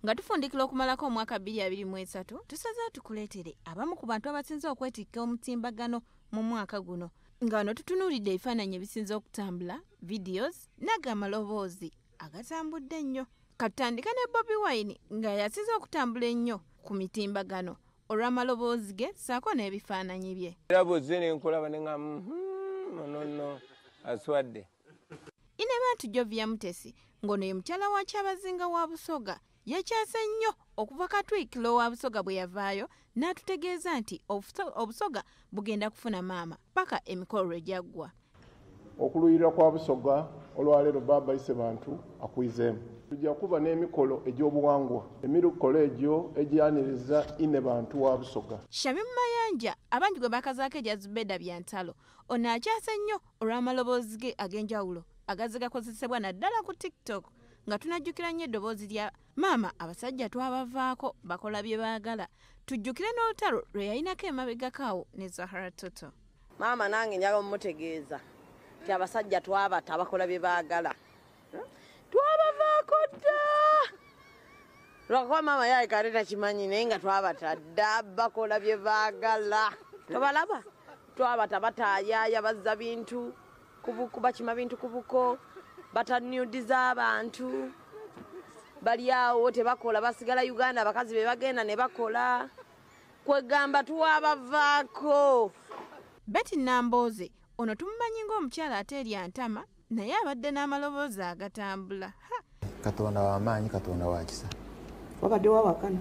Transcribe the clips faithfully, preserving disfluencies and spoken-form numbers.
Nga tufundikira okumalako omwaka bbiri abiri mu esatu tusazeewo tukuleetere abamu ku bantu abasinze okwetikka omutimbagano mu mwaka guno. Nga wano tutunuulidde ebifaananyi ebisinze okutambula, videos n'amaloboozi agatambudde ennyo. Katutandika ne Bobi Wine nga yasinze okutambula ennyo ku mitimbagano olw'amaloboozi ge ssaako n'ebifaananyi bye. Era bw'ozze ne nkulaba ne nga nonno aswadde. Inebantu Jovia Mutesi ng'ono ye mukyala wa Kyabazinga wa Busoga yekyase nnyo okuva Katwikiro wa Busoga bwe yavaayo n'atutegeeza nti Obusoga bugenda kufuna maama paka emikolo lwe gyaggwa. Okuluyirira kwa Busoga olwaleero Baaba ayise bantu akwizeemu. Tujja kuba n'emikolo egy'obuwangwa, emikolo egyo egyaniriza ine bantu wa Busoga. Shamim Mayanja abangi gwe bakazaako erya Zubeda Byantalo ono akyase nnyo olw'amaloboozi ge ag'enjawulo agaze gakozesebwa naddala ku TikTok nga tunajjukira nnyo eddoboozi lya maama abasajja twabavaako bakola bye baagala. Tujjukire n'olutalo lwe yayinako emabegakaawo ne Zahara Toto. Maama nange njagala mumutegeeza nti abasajja twabata bakola bye baagala. Twabavaako dda! Lwakuba maama yaye kale takimanyi naye nga twabata dda bakola bye baagala. Tobalaba? Twabata bataayaaya bazza bintu kubuku bakima bintu kubuko batanyudiza abantu bali awo tebakola basigala Uganda abakazi be bagenda ne bakola kwegamba tuwabavaako. Betty Namboze ono tumumanyi ng'omukyala ate erya ntama naye abadde n'amaloboozi agatambula. Katonda w'amaanyi, Katonda wa kisa. Wabadde wawakana.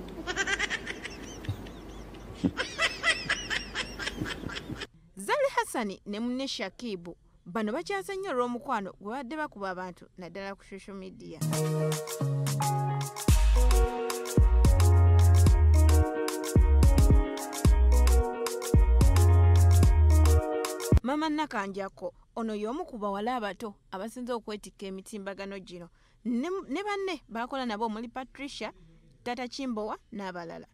Zali Hassani ne munne Shakibu bano bakyase nnyo olw'omukwano gwe badde bakuba abantu naddala ku social media. Mama Nakanjako ono y'omu ku bawala abato abasinze okwetikka emitimbagano gino ne banne bakola nabo omuli Patricia, Tata Kimbowa n'abalala.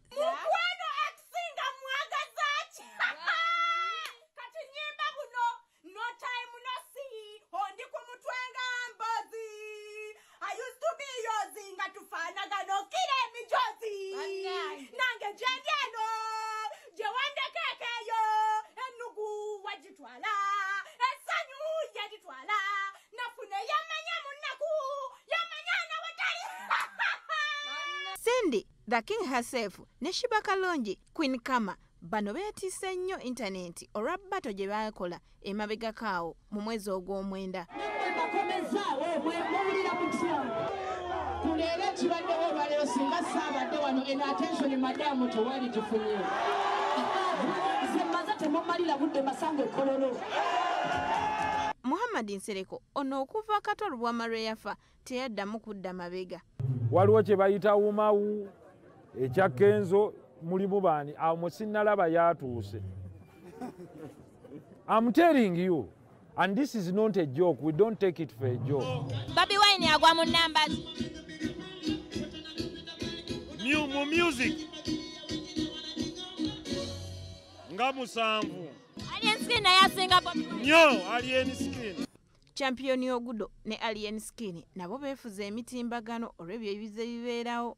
Cindy, the King herself, ne Shiba Kalonji, Queen Kama, bano beetisse nnyo intaneti olwa bbato gye baakola emabegakaawo mu mwezi ogw'omwenda. Kuleera kibaddewo olwaleero singa saabadde wano eno attention madamu tewali gifunye. Nze mmaze temumalira budde masango ekololo. Muhammad Nsereko ono okuva katolu bwama lwe yafa teyaddamu kudda mabega. Waliwo kye bayita wumawu ekya Kenzo mulimu baani awo musinnalaba yatuuse. I'm telling you, and this is not a joke, we don't take it for a joke. Bobi Wine agwa mu numbers. New mu music. Nga musanvu. Alien Skin na yasinga Bobi Wine. Nyo, Alien Skin. Champion Ogudo ne Alien Skin nabo beefuza emitimbagano olw'ebyo ebize bibeerawo.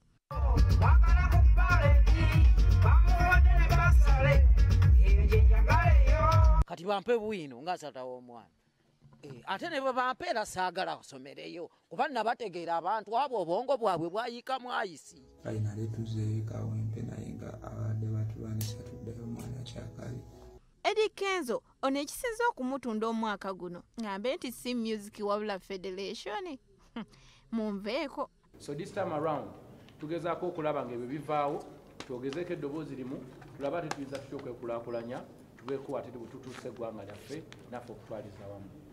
Kati bampe bwino nga satawo omwana. Eh, ate ne bwe bampeera saagala kusomereyo kuba nabategeera abantu abo obwongo bwabwe bwayika mu ayisi. Kalina letuze kawempe naye nga abadde batulwanisa tuddeyo omwana kyakali. Eddie Kenzo ono ekisinze okumutunda omwaka guno ngambe nti si music wabula federation. Munveeko. So this time around tugezaako okulaba ng'ebyo bivaawo twogezeeko eddoboozi limu tulaba tetuyinza tutya okwekulaakulanya tubeeko ate bwe tutuuse eggwanga lyaffe naffe okutwaliza wamu.